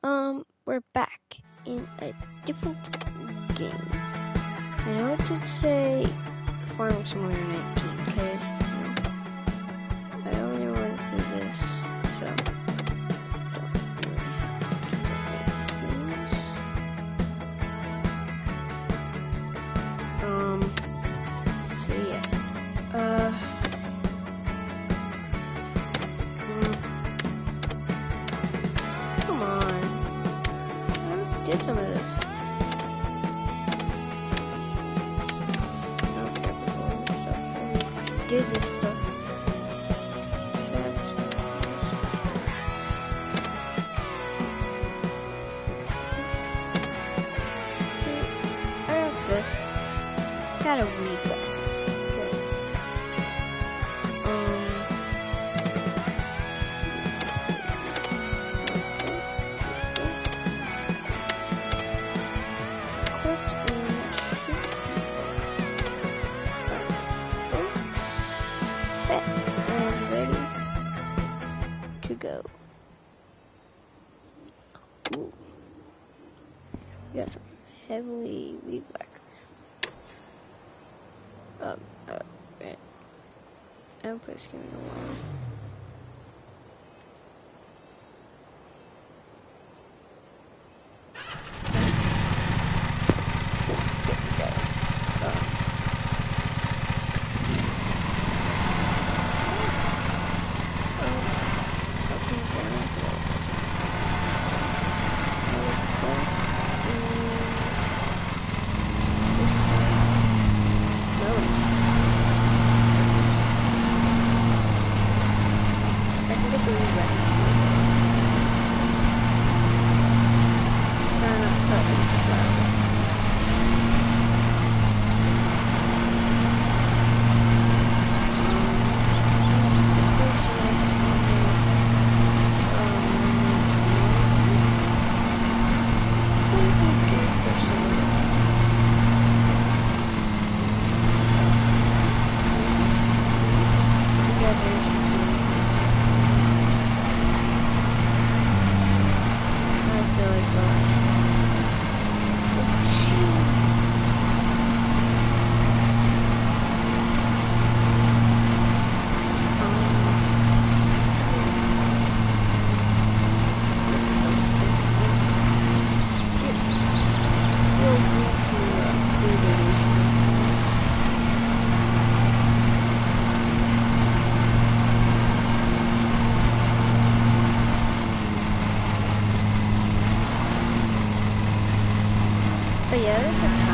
We're back in a different game. I know it should say Farming Simulator 19, okay? I only went through this, so don't really have to do things. So yeah. Come on. I did some of this. I don't care for all this stuff. I did this stuff. See, I got this. Got a weed back. Okay. Set and ready to go. Ooh. Got some heavily weed back. Right. I haven't played this game in a while. But yeah, there's a